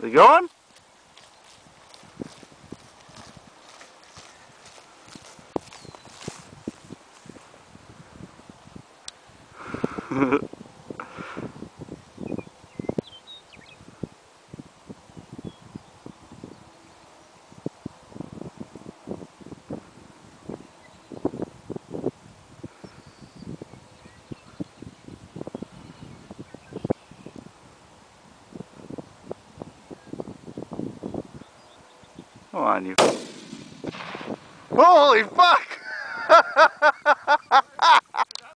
Is it going? Come on, you. Holy fuck!